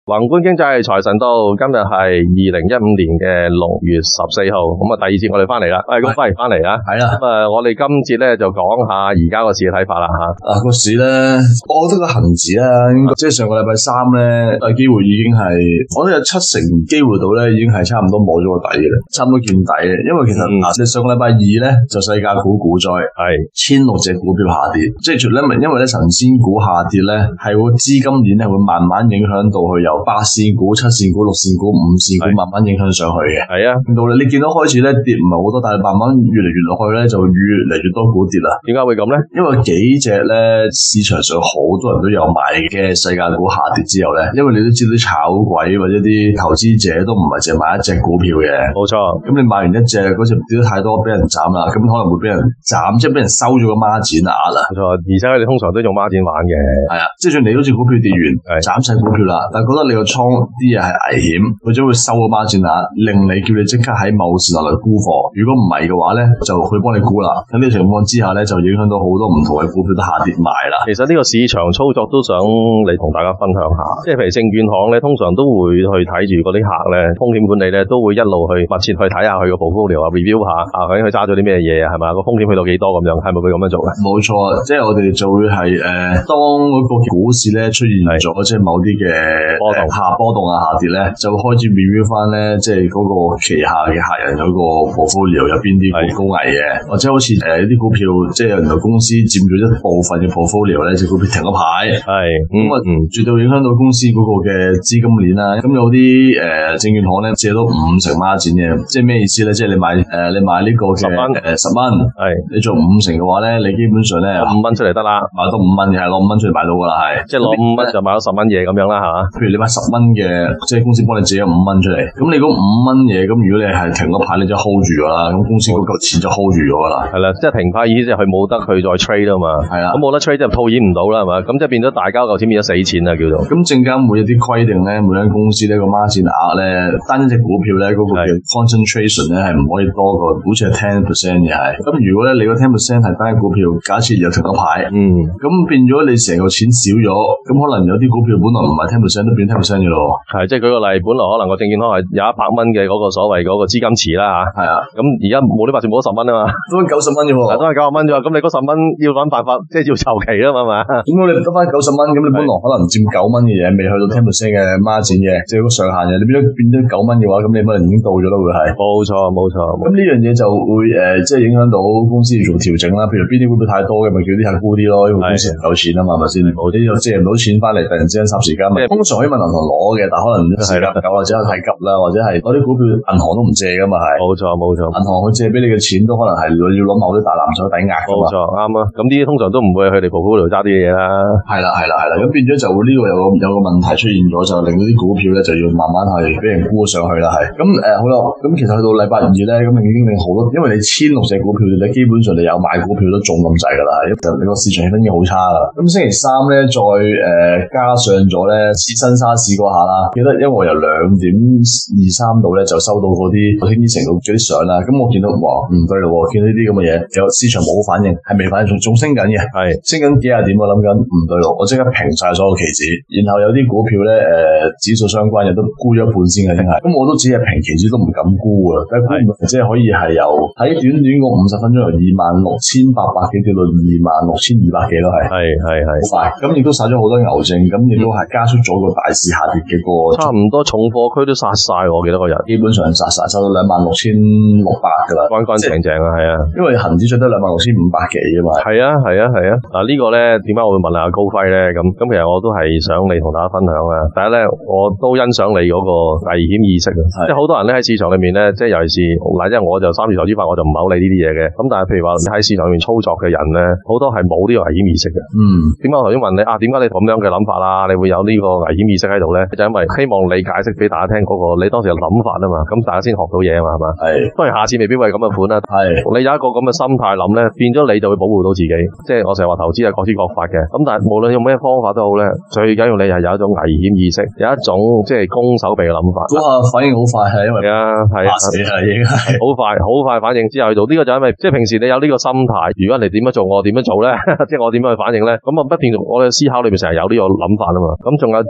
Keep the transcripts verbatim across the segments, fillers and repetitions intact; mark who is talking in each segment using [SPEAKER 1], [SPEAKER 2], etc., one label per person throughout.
[SPEAKER 1] 宏觀經濟財神到，今日係二零一五年嘅六月十四號，咁啊第二節我哋翻嚟啦，喂，咁歡迎翻嚟啊，
[SPEAKER 2] 係啦，
[SPEAKER 1] 咁啊我哋今節咧就講下而家個市嘅睇法啦吓。
[SPEAKER 2] 啊個市咧，我覺得個恒指咧，即係上個禮拜三咧，大機會已經係，我覺得有七成機會到咧，已經係差唔多摸咗個底嘅啦，差唔多見底嘅，因為其實嗱，你、嗯、上個禮拜二咧就世界股股災，係千六隻股票下跌，即係除咧，因為咧神仙股下跌咧，係會資金鏈係會慢慢影響到去由八線股、七線股、六線股、五線股慢慢影響上去嘅。係啊，到你見到開始咧跌唔係好多，但係慢慢越嚟越落去咧，就越嚟越多股跌啦。點解會咁咧？因為幾隻咧市場上好多人都有買嘅世界股下跌之後咧，因為你都知道啲炒鬼或者啲投資者都唔係淨係買一隻股票嘅。冇錯。咁你買完一隻嗰隻跌得太多，俾人斬啦，咁可能會俾人斬，即係俾人收咗個孖展額啦。冇錯，而且佢哋通常都用孖展玩嘅。係啊，即係算你好似股票跌完，斬晒股票啦，但係覺得你個倉啲嘢係危險，佢就會收個孖展額，令你叫你即刻喺某時落嚟沽貨。如果唔係嘅話咧，就佢幫你沽啦。喺呢個情況之下咧，就影響到好多唔同嘅股票都下跌埋啦。其實呢個市場操作都想你同大家分享下，即係譬如證券行咧，通常都會去睇住嗰啲客咧，風險管理咧都會一路去密切去睇下佢個 portfolio 啊 review 下啊，究竟佢揸咗啲咩嘢啊，係咪個風險去到幾多咁樣，係咪會咁樣做咧？冇錯，即係我哋就會係誒、呃，當嗰個股市咧出現咗即係某啲嘅波動下波動啊下跌咧，就會開始 review 翻咧，即係嗰個旗下嘅客人嗰個 portfolio 有邊啲高危嘅，或者好似誒啲股票即係原來公司佔咗一部分嘅 portfolio 咧，隻股票停咗牌，係咁啊，絕對影響到公司嗰個嘅資金鏈啦。咁有啲誒、呃、證券行咧借到五成孖展嘅，即係咩意思咧？即係你買誒、呃、你買呢個嘅誒十蚊，係、呃、你做五成嘅話咧，你基本上咧五蚊出嚟得啦，買到五蚊嘅係攞五蚊出嚟買到噶啦，係即係攞五蚊就買到十蚊嘢咁樣啦吓。譬如你買十蚊嘅，即係公司幫你借咗五蚊出嚟，咁你嗰五蚊嘢，咁如果你係停咗牌，你就 hold 住咗啦，咁公司嗰嚿錢就 hold 住咗噶啦。係啦，即係停牌意思就係佢冇得去再 trade 啊嘛。係啦，咁冇得 trade 就套現唔到啦，係嘛？咁即係變咗大家嚿錢變咗死錢啦，叫做。咁證監會有啲規定咧，每間公司呢個孖展額咧，單一隻股票咧嗰、那個嘅 concentration 咧係唔可以多過，好似係 ten percent 嘅係。咁如果咧你個 ten percent 係單一股票，假設又停咗牌，嗯，咁變咗你成個錢少咗，咁可能有啲股票本來唔係 ten percent 都變 ten percent 嘅咯。係，即係舉個例，本來可能個證券行係有一百蚊嘅嗰個所謂嗰個資金池啦吓。係啊，咁而家冇啲百全冇咗十蚊啊嘛，都係九十蚊啫喎，都係九十蚊啫喎。咁你嗰十蚊要揾辦法，即係要籌期啦嘛，係嘛？咁我哋得翻九十蚊，咁你本來可能佔九蚊嘅嘢，未去到 ten percent 嘅孖展嘅，即係個上限嘅，你變咗變咗九蚊嘅話，咁你可能已經到咗啦，會係。冇錯冇錯。咁呢樣嘢就會誒、呃，即係影響到公司要做調整啦。譬如邊啲股票太多嘅，咪叫啲客沽啲咯，因為公司唔夠錢啊嘛，係咪先？冇啲又借唔到錢翻嚟，突然之間霎時間，通常可以問銀行攞嘅，但可能時間唔夠或者太急啦，或者係嗰啲股票銀行都唔借噶嘛，係。冇錯冇錯。銀行佢借俾你嘅錢都可能係要攞某啲大藍籌抵押噶嘛。冇錯啱啊。咁呢啲通常都唔會佢哋鋪鋪度揸啲嘢啦。係啦係啦係啦。咁變咗就會呢個有個有個問題出現咗，就令到啲股票咧就要慢慢係俾人沽上去啦，係。咁誒、呃、好啦，咁其實去到禮拜二咧，咁已經令好多，因為你千六隻股票，你基本上你有買股票都中咁滯噶啦，因為你個市場氣氛已經好差啦。咁星期三咧再誒、呃、加上咗咧試新沙士嗰下啦，記得因為我由兩點二三度咧就收到嗰啲天依城嗰啲相啦，咁我見到哇唔對咯，見到呢啲咁嘅嘢，有市場冇反應，係未反應，仲仲升緊嘅，係升緊幾廿點，我諗緊唔對咯，我即刻平晒所有期指，然後有啲股票咧誒、呃、指數相關嘅都沽咗一半先嘅，真係，咁我都只係平期指都唔敢沽啊，但係即係可以係由喺短短個五十分鐘由二萬六千八百幾跌到二萬六千二百幾咯，係係係係好快，咁亦都殺咗好多牛證，咁亦都係加速咗個大市下跌嘅個，差唔多重貨區都殺晒，我記得嗰日基本上殺晒，殺到兩萬六千六百噶啦，乾乾淨淨啊，係啊，因為恒指最多兩萬六千五百幾啊嘛，係啊係啊係啊，嗱、啊這個、呢個咧點解我會問下高輝咧？咁咁其實我都係想你同大家分享啊。第一咧，我都欣賞你嗰個危險意識啊，即係好多人咧喺市場裏面咧，即係尤其是嗱，即係我就三次投資法，我就唔係好理呢啲嘢嘅。咁但係譬如話你喺市場裏面操作嘅人咧，好多係冇呢個危險意識嘅。嗯，點解我頭先問你啊？點解你咁樣嘅諗法啦？你會有呢個危險意識喺度咧？就因為希望你解釋俾大家聽嗰個你當時嘅諗法啊嘛。咁大家先學到嘢啊嘛，係嘛？係。當然下次未必會係咁嘅款啦。係。你有一個咁嘅心態諗咧，變咗你就會保護到自己。即係我成日話投資係各施各法嘅。咁但係無論用咩方法都好咧，最緊要你係有一種危險意識，有一種即係攻守備嘅諗法。哇！反應好快係因為係啊係啊，死啦已經係好快好快反應之後去做呢、這個就係因為即係平時你有呢個心態，如果人哋點樣做我點樣做咧，即係我點樣去反應咧，咁啊不斷我哋思考裏面成日有呢個諗法啊嘛。咁仲有最近發生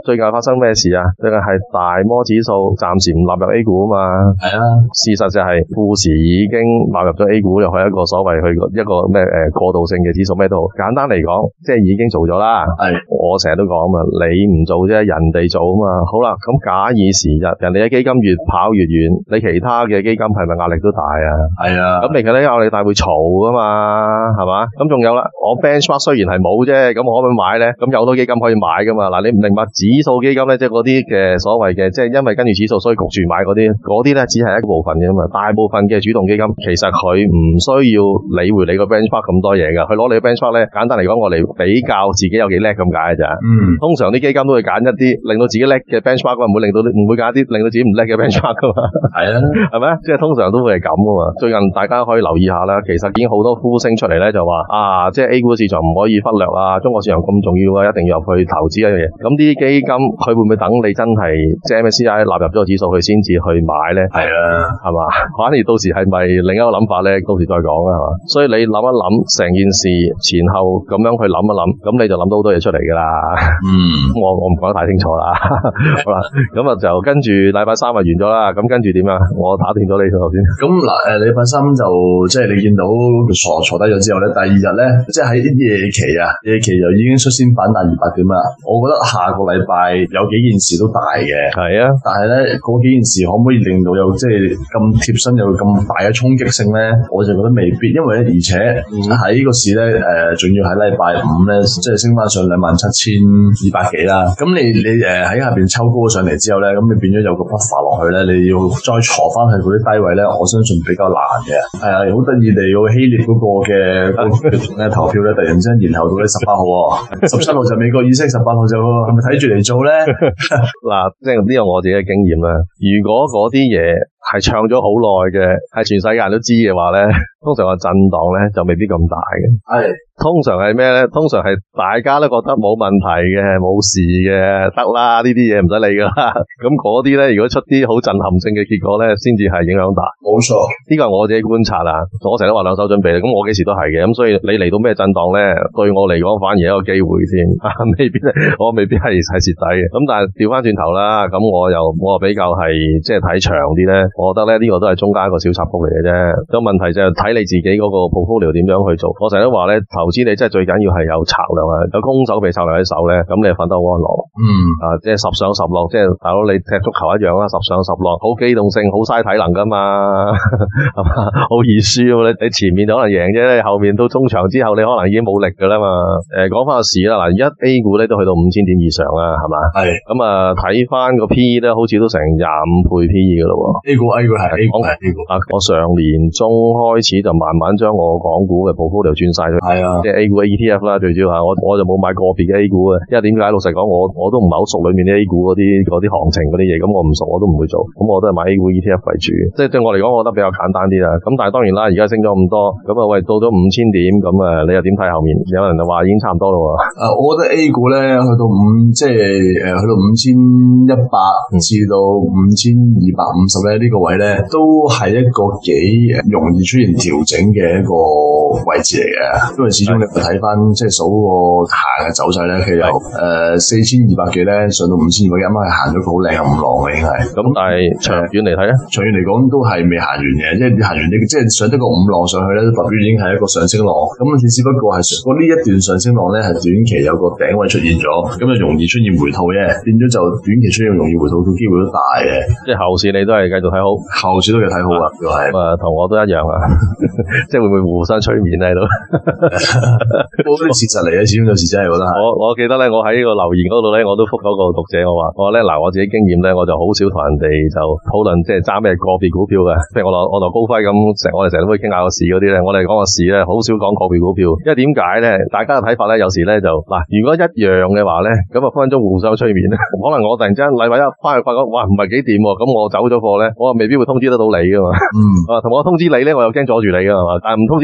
[SPEAKER 1] 生咩事啊？最近係大摩指數暫時唔納入 A 股啊嘛。
[SPEAKER 2] 係啊，
[SPEAKER 1] 事實就係富時已經納入咗 A 股，又係一個所謂去一個咩誒過渡性嘅指數咩都好。簡單嚟講，即係已經做咗啦。係，我成日都講啊嘛，你唔做啫，人哋做啊嘛。好啦，咁假以時日，人哋嘅基金越跑越遠，你其他嘅基金係咪壓力都大啊？係啊，咁其實咧壓力大會嘈噶嘛，係嘛？咁仲有啦，我 benchmark 雖然係冇啫，咁我可唔可以買咧？咁有好多基金可以買噶嘛？嗱，你唔明白指數基金咧，即係嗰啲嘅所謂嘅，即係因為跟住指數所以焗住買嗰啲，嗰啲咧只係一部分嘅嘛。大部分嘅主動基金其實佢唔需要理會你個 benchmark 咁多嘢噶，佢攞你個 benchmark 咧，簡單嚟講，我嚟比較自己有幾叻咁解嘅咋。嗯，通常啲基金都會揀一啲令到自己叻嘅 benchmark，唔會令到唔會揀一啲令到自己唔叻嘅 benchmark 噶嘛。係啊，係咪？即係通常都會係咁噶嘛。最近大家可以留意下啦，其實已經好多呼聲出嚟咧，就話啊，即係 A 股市場唔可以忽略啊，中國市場咁重要啊，一定要入去投資一樣嘢。咁啲基金佢會唔會等你真係即係 M S C I 納入咗個指數，佢先至去買咧？係啊，係嘛？反而到時係咪另一個諗法咧？到時再講啦，係嘛？所以你諗一諗成件事前後咁樣去諗一諗，咁你就諗到好多嘢出嚟噶啦。嗯，我我唔講得太清楚啦。好啦，咁啊就跟住禮拜三就完咗啦。咁跟住點啊？我打斷咗你頭先。咁嗱，誒禮拜三就即係你見到坐坐低咗之後咧，第二日咧即係喺夜期啊，夜期就已經率先反彈二百點啦。我覺得下個禮拜有幾件事都大嘅。係啊，但係咧嗰幾件事可唔可以令到有即係咁貼身有咁大嘅衝擊性咧？我就覺得未必，因為咧而且喺呢個市咧誒，仲要喺禮拜五咧，即係升翻上兩萬七千二百幾啦。咁你你誒喺下邊抽高上嚟之後咧，咁你變咗有個 buffer 落去咧，你要再坐翻去嗰啲低位咧，我相信比較難嘅。係啊，好得意地個希臘嗰個嘅咧投票咧，突然之間延後到咧十八號，十七號就美國議息，十八號就係咪睇住嚟做咧？嗱，即係呢個我自己嘅經驗啦。如果嗰啲嘢係唱咗好耐嘅，係全世界人都知嘅話咧，通常個震盪咧就未必咁大嘅。係。通常係咩咧？通常係大家都覺得冇問題嘅，冇事嘅，得啦，呢啲嘢唔使理噶啦。咁嗰啲咧，如果出啲好震撼性嘅結果咧，先至係影響大。冇錯，呢個係我自己觀察啦。我成日都話兩手準備，咁我幾時都係嘅。咁所以你嚟到咩震盪咧，對我嚟講反而係一個機會先，未必我未必係係蝕底嘅。咁但係調翻轉頭啦，咁我又我又比較係即係睇長啲咧。我覺得咧呢、這個都係中間一個小插曲嚟嘅啫。咁問題就係睇你自己嗰個 portfolio 點樣去做。我成日都話咧，投資你真係最緊要係有策略啊，有攻守備策略喺手咧，咁你就瞓得好安樂。嗯，啊，即係十上十落，即係大佬你踢足球一樣啦，十上十落，好機動性，好嘥體能噶嘛，係嘛，好易輸啊！你你前面就可能贏啫，你後面到中場之後，你可能已經冇力噶啦嘛。誒、呃，講翻個市啦，嗱，而家 A 股咧都去到五千點以上啦，係嘛？係。咁啊，睇翻個 P E 咧，好似都成廿五倍 P E 噶咯喎。A 股 A 股係 A 股係 A 股。啊，我上年中開始就慢慢將我港股嘅 portfolio 轉晒去，係啊，即係 A 股嘅 E T F 啦，最主要係我我就冇買個別嘅 A 股嘅，因為點解？老實講，我我都唔係好熟裏面啲 A 股嗰啲嗰啲行情嗰啲嘢，咁我唔熟我都唔會做，咁我都係買 A 股 E T F 為主，即係對我嚟講，我覺得比較簡單啲啦。咁但係當然啦，而家升咗咁多，咁啊喂，到咗五千點，咁啊你又點睇後面？有人就話已經差唔多啦喎。誒，我覺得 A 股咧去到五，即係誒去到五千一百至到五千二百五十咧呢個位咧，都係一個幾容易出現調整嘅一個位置嚟嘅，因為始終你睇翻即係數個行嘅走勢咧，佢由誒四千二百幾咧上到五千二百幾，啱啱係行咗個好靚嘅五浪嘅已經係。咁但係長遠嚟睇咧，長遠嚟講都係未行完嘅，即係行完你即係上得個五浪上去咧，代表已經係一個上升浪。咁你只不過係嗰呢一段上升浪咧，係短期有個頂位出現咗，咁就容易出現回吐啫，變咗就短期出現容易回吐嘅機會都大嘅。即係後市你都係繼續睇好，後市都要睇好啊，又係咁啊，同我都一樣啊，即係會唔會互相催眠喺度？嗰啲事實嚟嘅，始終有時真係覺得係。我我記得咧，我喺呢個留言嗰度咧，我都覆嗰個讀者，我話我咧嗱，我自己經驗咧，我就好少同人哋就討論即係揸咩個別股票嘅。譬如我同我同高輝咁，成我哋成日都會傾下個市嗰啲咧，我哋講個市咧，好少講個別股票，因為點解咧？大家嘅睇法咧，有時咧就嗱，如果一樣嘅話咧，咁啊分分鐘互相催眠咧。可能我突然之間禮拜一翻去發覺，哇唔係幾掂喎，咁我走咗貨咧，我未必會通知得到你噶嘛。嗯。啊，同我通知你咧，我又驚阻住你噶嘛。但係唔通知你好似唔係幾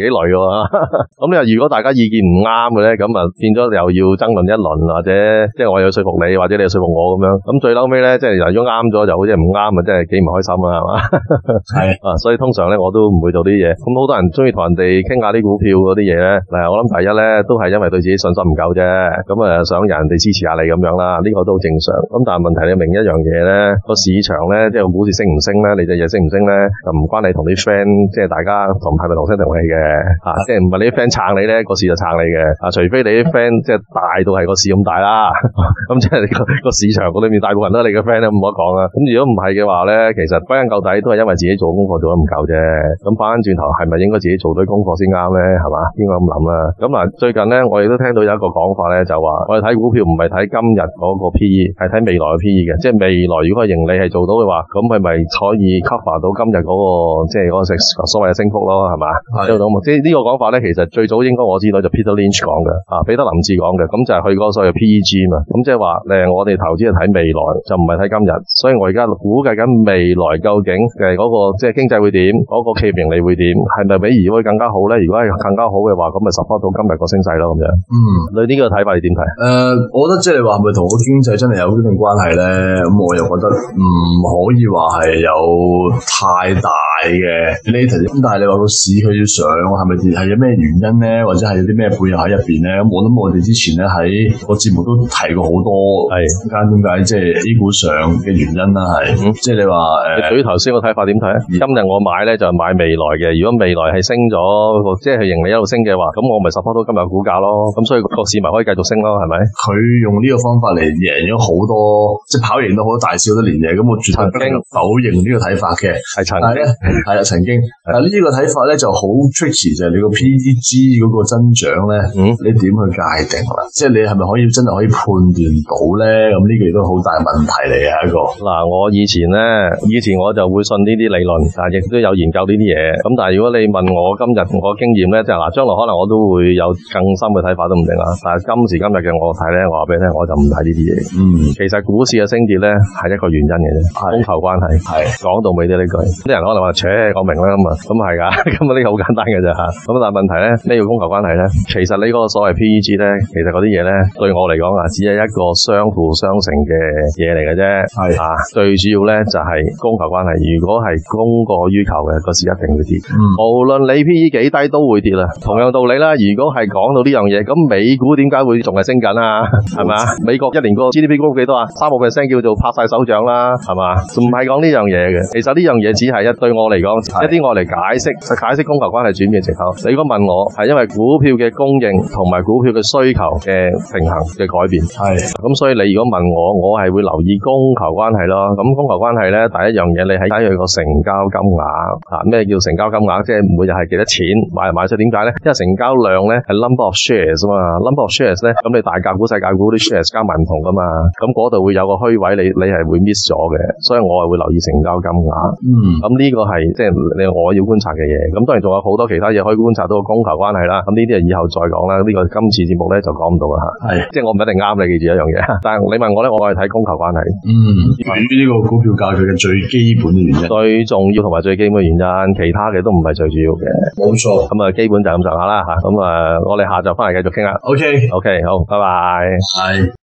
[SPEAKER 1] 累嘅喎。咁你話如果大家意見唔啱嘅咧，咁啊變咗又要爭論一輪，或者即係我有說服你，或者你有說服我咁樣。咁最嬲尾咧，即係如果啱咗就好似唔啱啊，即係幾唔開心啊，係嘛？係啊，所以通常咧我都唔會做啲嘢。咁好多人中意同人哋傾下啲股票嗰啲嘢咧。嗱，我諗第一咧都係因為對自己信心唔夠啫。咁啊想人哋支持下你咁樣啦，呢個都好正常。咁但係問題你明一樣嘢咧，個市場咧即係個股市升唔升咧，你隻嘢升唔升咧，就唔關你同啲 friend 即係大家同係咪同聲同氣嘅啊，即係唔係你啲 friend 撐你咧，個市就撐你嘅啊，除非你啲 friend 即係大到係個市咁大啦，咁即係個個市場嗰裏面大部分都係你嘅 friend 咧，唔可以講啊。咁如果唔係嘅話咧，其實歸根究底都係因為自己做功課做得唔夠啫。咁翻轉頭係咪應該自己做堆功課先啱咧？係嘛？應該咁諗啦。咁嗱，最近咧我亦都聽到有一個講法咧，就話我哋睇股票唔係睇今日嗰個 P E， 係睇未來嘅 P E 嘅，即係未來如果係盈利係做到嘅話，咁係咪可以 cover 到今日嗰個即係嗰個所謂嘅升幅咯？係嘛？係。即係呢個講法咧，其實最早應該我知道就 Peter Lynch 講嘅，啊彼得林志講嘅，咁就係佢嗰個所謂嘅 P E G 嘛。咁即係話誒，我哋投資係睇未來，就唔係睇今日。所以我而家估計緊未來究竟嘅嗰個即係經濟會點，嗰個企業盈利會點，係咪比而會更加好咧？如果係更加好嘅話，咁咪 support 到今日個升勢咯咁樣。嗯，你呢個睇法你點睇？誒、
[SPEAKER 2] 呃，我覺得即係你話係咪同個經濟真係有一定關係咧？咁我又覺得唔可以話係有太大嘅 related。咁但係你話個市佢要上，係咪係有咩原因咧？或者係有啲咩背後喺入邊咧？咁我諗我哋之前咧喺個節目都提過好多，係間點解即係 A 股上嘅原因啦，係、嗯、即係你話誒，
[SPEAKER 1] 你對於頭先個睇法點睇啊？今日我買咧就係買未來嘅，如果未來係升咗，即係盈利一路升嘅話，咁我咪 support 到今日股價咯。咁所以個市民可以繼續升咯，係咪？
[SPEAKER 2] 佢用呢個方法嚟贏咗好多，即係跑贏到好多大小都連嘢，咁我絕對不能否認呢個睇法嘅。係曾經係啦，曾經。但係呢個睇法咧就好 tricky，就係你個 P E G 嗰個增長咧，嗯、你點去界定啦？即係你係咪可以真係可以判斷到咧？咁呢個亦都好大問題嚟嘅一個。
[SPEAKER 1] 嗱，我以前咧，以前我就會信呢啲理論，但係亦都有研究呢啲嘢。咁但係如果你問我今日我經驗咧，即係嗱，將來可能我都會有更深嘅睇法都唔定啦。但係今時今日嘅我睇咧，我話俾你聽，我就唔睇呢啲嘢。嗯，其實股市嘅升跌咧係一個原因嘅啫，供求關係。係講到尾啲呢句，啲人可能話扯，我明啦咁啊，咁係噶，咁啊呢個好簡單嘅啫吓。咁但係問題咧，咩叫供求關係咧？其實你嗰個所謂 P E G 咧，其實嗰啲嘢咧，對我嚟講啊，只係一個相輔相成嘅嘢嚟嘅啫。係啊，最主要咧就係供求關係。如果係供過於求嘅，個市一定會跌。嗯，無論你 P E 幾低都會跌啦。同樣道理啦，如果係講到呢樣嘢，咁美股點解會仲係升緊啊？係嘛？美國一年個 G D P 高幾多啊？三個 percent 叫做拍晒手掌啦，係嘛？唔係講呢樣嘢嘅。其實呢樣嘢只係一對我嚟講，一啲我嚟解釋解釋供求關係轉變嘅藉口。你如果問我，係因為股票嘅供應同埋股票嘅需求嘅平衡嘅改變。係咁，所以你如果問我，我係會留意供求關係咯。咁供求關係咧，第一樣嘢你喺睇佢個成交金額啊。咩叫成交金額？即係每日係幾多錢買嚟買出？點解咧？因為成交量咧係 number of shares 啊嘛。number of shares 咧，咁你大價股、細價股啲 shares 加埋唔同噶嘛。咁嗰度會有個虛位，你你係會 miss 咗嘅。所以我係會留意成交金額。嗯。咁呢個係即係你我要觀察嘅嘢。咁當然仲有好多其他嘢可以觀察到個供求關係啦。咁呢啲係以後再講啦。呢、這個今次節目咧就講唔到啦吓。係。即係我唔一定啱你記住一樣嘢。但係你問我咧，我係睇供求關係。嗯。
[SPEAKER 2] 對於呢個股票價佢嘅最基本嘅原因。
[SPEAKER 1] 最重要同埋最基本嘅原因，其他嘅都唔係最主要嘅。
[SPEAKER 2] 冇錯。咁
[SPEAKER 1] 啊，基本就咁上下啦吓。咁啊，我哋下晝翻嚟繼續傾啦。
[SPEAKER 2] OK。
[SPEAKER 1] OK，好，拜拜。係。